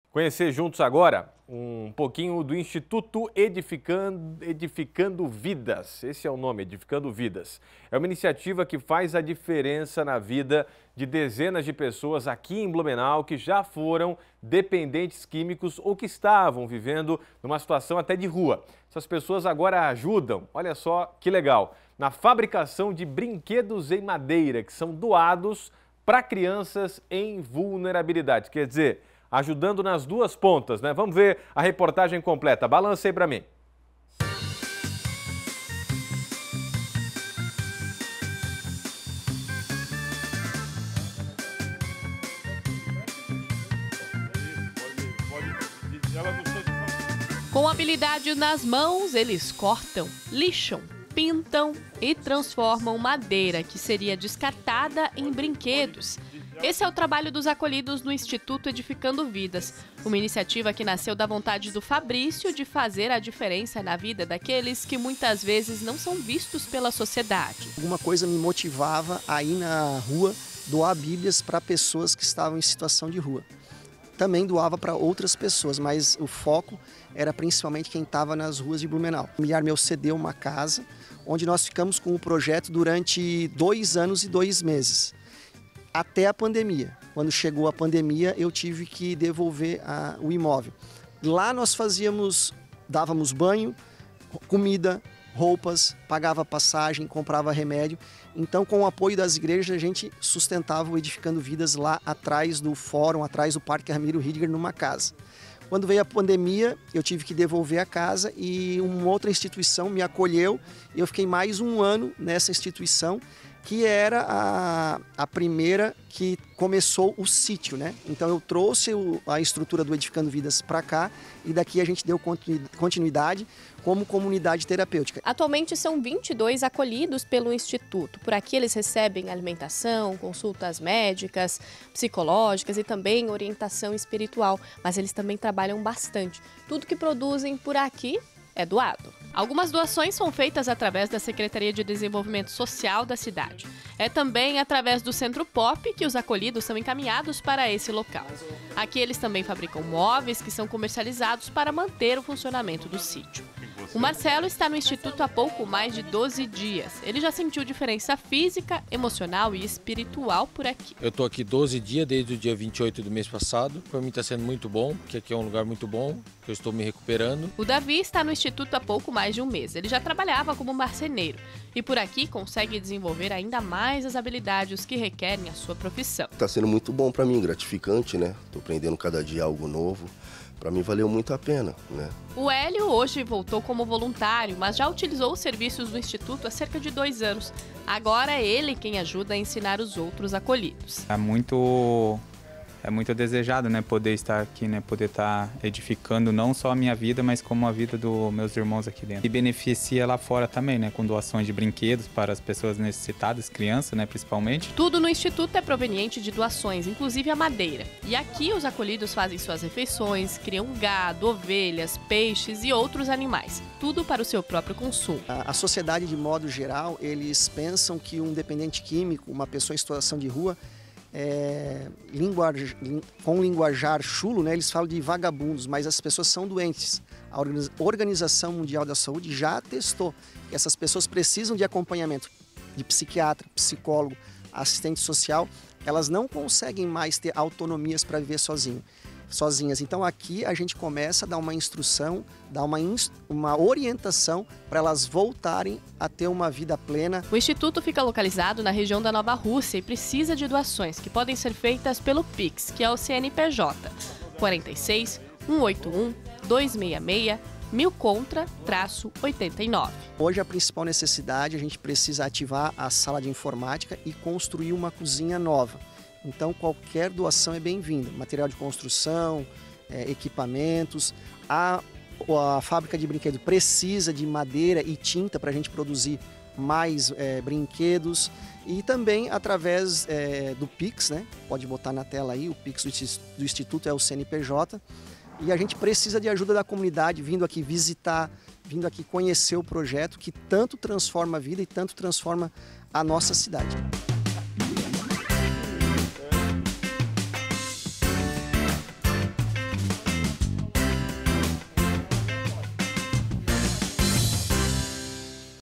Conhecer juntos agora um pouquinho do Instituto Edificando Vidas. Esse é o nome, Edificando Vidas. É uma iniciativa que faz a diferença na vida de dezenas de pessoas aqui em Blumenau que já foram dependentes químicos ou que estavam vivendo numa situação até de rua. Essas pessoas agora ajudam, olha só que legal, na fabricação de brinquedos em madeira que são doados para crianças em vulnerabilidade. Quer dizer, ajudando nas duas pontas, né? Vamos ver a reportagem completa. Balança aí para mim. Com habilidade nas mãos, eles cortam, lixam, pintam e transformam madeira que seria descartada em brinquedos. Esse é o trabalho dos acolhidos no Instituto Edificando Vidas, uma iniciativa que nasceu da vontade do Fabrício de fazer a diferença na vida daqueles que muitas vezes não são vistos pela sociedade. Alguma coisa me motivava a ir na rua doar bíblias para pessoas que estavam em situação de rua. Também doava para outras pessoas, mas o foco era principalmente quem estava nas ruas de Blumenau. O familiar meu cedeu uma casa, onde nós ficamos com o projeto durante 2 anos e 2 meses. Até a pandemia. Quando chegou a pandemia, eu tive que devolver o imóvel. Lá nós dávamos banho, comida, roupas, pagava passagem, comprava remédio. Então, com o apoio das igrejas, a gente sustentava o Edificando Vidas lá atrás do fórum, atrás do Parque Ramiro Ridger, numa casa. Quando veio a pandemia, eu tive que devolver a casa e uma outra instituição me acolheu. Eu fiquei mais 1 ano nessa instituição, que era a primeira que começou o sítio, né? Então eu trouxe a estrutura do Edificando Vidas para cá e daqui a gente deu continuidade como comunidade terapêutica. Atualmente são 22 acolhidos pelo Instituto. Por aqui eles recebem alimentação, consultas médicas, psicológicas e também orientação espiritual. Mas eles também trabalham bastante. Tudo que produzem por aqui é doado. Algumas doações são feitas através da Secretaria de Desenvolvimento Social da cidade. É também através do Centro Pop que os acolhidos são encaminhados para esse local. Aqui eles também fabricam móveis que são comercializados para manter o funcionamento do sítio. O Marcelo está no Instituto há pouco mais de 12 dias. Ele já sentiu diferença física, emocional e espiritual por aqui. Eu estou aqui 12 dias, desde o dia 28 do mês passado. Para mim está sendo muito bom, porque aqui é um lugar muito bom, que eu estou me recuperando. O Davi está no Instituto há pouco mais de 1 mês. Ele já trabalhava como marceneiro e por aqui consegue desenvolver ainda mais as habilidades que requerem a sua profissão. Está sendo muito bom para mim, gratificante, né? Estou aprendendo cada dia algo novo. Para mim valeu muito a pena, né? O Hélio hoje voltou como voluntário, mas já utilizou os serviços do Instituto há cerca de 2 anos. Agora é ele quem ajuda a ensinar os outros acolhidos. É muito desejado, né, poder estar aqui, né, poder estar edificando não só a minha vida, mas como a vida dos meus irmãos aqui dentro. E beneficia lá fora também, né, com doações de brinquedos para as pessoas necessitadas, crianças, né, principalmente. Tudo no Instituto é proveniente de doações, inclusive a madeira. E aqui os acolhidos fazem suas refeições, criam gado, ovelhas, peixes e outros animais. Tudo para o seu próprio consumo. A sociedade, de modo geral, eles pensam que um dependente químico, uma pessoa em situação de rua, com linguajar chulo, né, eles falam de vagabundos, mas as pessoas são doentes. A Organização Mundial da Saúde já atestou que essas pessoas precisam de acompanhamento de psiquiatra, psicólogo, assistente social. Elas não conseguem mais ter autonomias para viver sozinhas. Então aqui a gente começa a dar uma instrução, dar uma orientação para elas voltarem a ter uma vida plena. O Instituto fica localizado na região da Nova Rússia e precisa de doações que podem ser feitas pelo Pix, que é o CNPJ 46 181 266 1000 contra-89. Hoje a principal necessidade, a gente precisa ativar a sala de informática e construir uma cozinha nova. Então qualquer doação é bem-vinda, material de construção, equipamentos. A fábrica de brinquedo precisa de madeira e tinta para a gente produzir mais brinquedos. E também através do Pix, né? Pode botar na tela aí, o Pix do Instituto é o CNPJ. E a gente precisa de ajuda da comunidade, vindo aqui visitar, vindo aqui conhecer o projeto que tanto transforma a vida e tanto transforma a nossa cidade.